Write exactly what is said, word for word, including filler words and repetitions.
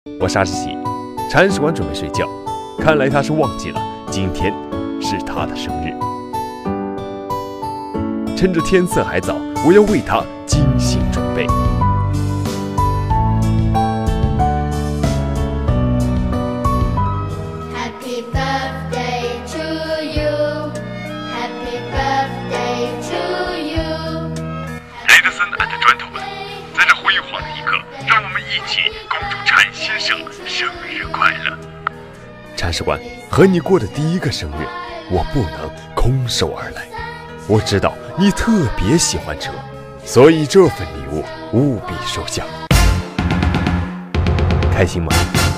我沙石喜，铲屎官准备睡觉，看来他是忘记了今天是他的生日。趁着天色还早，我要为他精心准备。 Happy birthday to you, Happy birthday to you。 雷德森 and Gentlemen， 在这辉煌的一刻，让我们一起恭祝铲先生生日快乐。 铲屎官，和你过的第一个生日，我不能空手而来。我知道你特别喜欢车，所以这份礼物务必收下。开心吗？